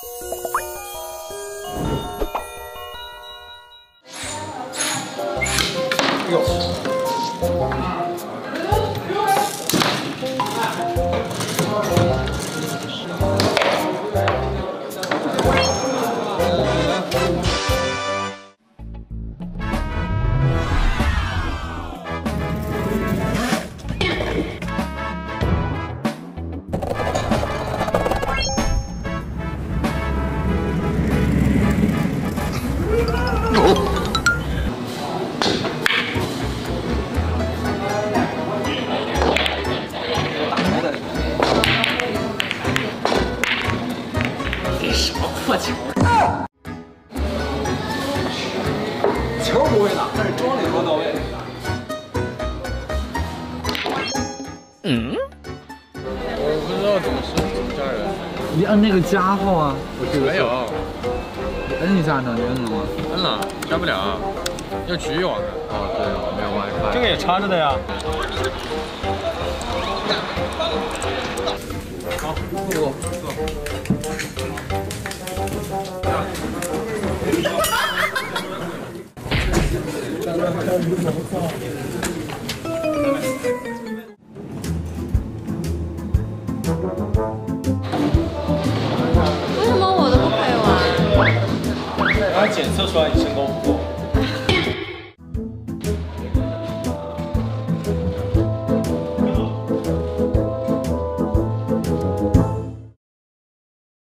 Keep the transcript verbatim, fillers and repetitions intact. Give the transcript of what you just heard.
球不会打，但是装的多到位。 嗯？我不知道怎么是怎么加人。 你摁那个加号啊！我记得没有。 你摁一下呢？你摁了吗？ 摁了，加不了，要局域网的。 哦，对，我没有 WiFi。 这个也插着的呀。好，坐坐。 为什么我都不可以玩？ 刚刚检测出来你身高不够。